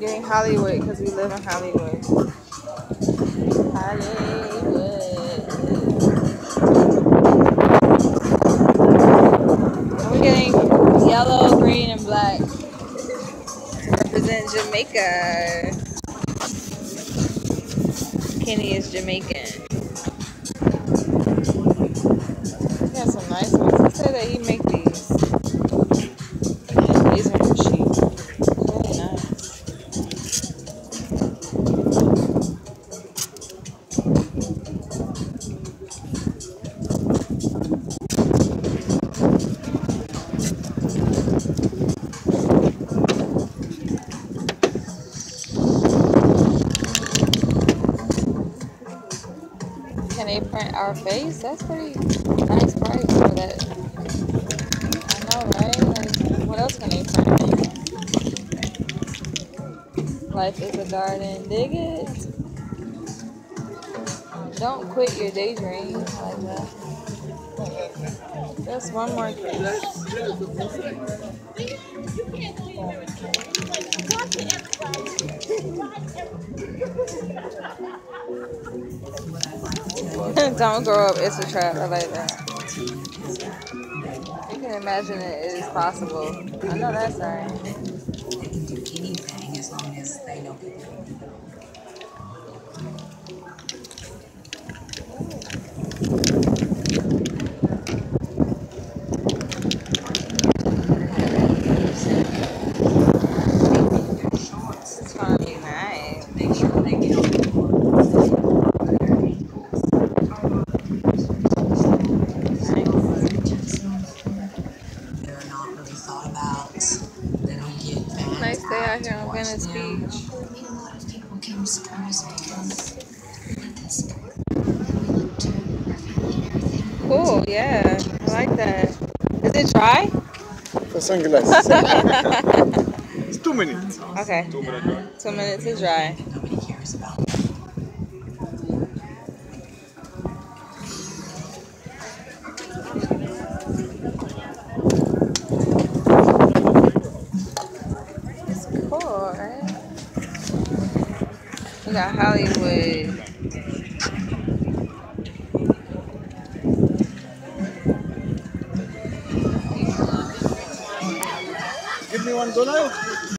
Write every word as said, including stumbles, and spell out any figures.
getting Hollywood because we live in Hollywood. Hollywood. And we're getting yellow, green, and black to represent Jamaica. Kenny is Jamaican. He got some nice ones. He said that he make these. And these are from sheep. Really nice. Can they print our face? That's pretty nice price for that. I know, right? Like, what else can they print? Life is a garden. Dig it. Don't quit your daydream. I like that. Just one more thing. Don't grow up. It's a trap. I like that. You can imagine it is possible. I know that's right. They can do anything as long as they know people. It's gonna be nice. Make sure they get on the board. They're not really thought about. They don't get fans. Nice day out here on Venice Beach. I mean, a lot of people came surprised because it's we look to our family and everything. Cool, yeah. I like that. Is it dry? For sunglasses. It's two minutes. Okay. Two minutes dry. Two minutes to dry. Nobody cares about. It's cool, right? We got Hollywood. Give me one dollar.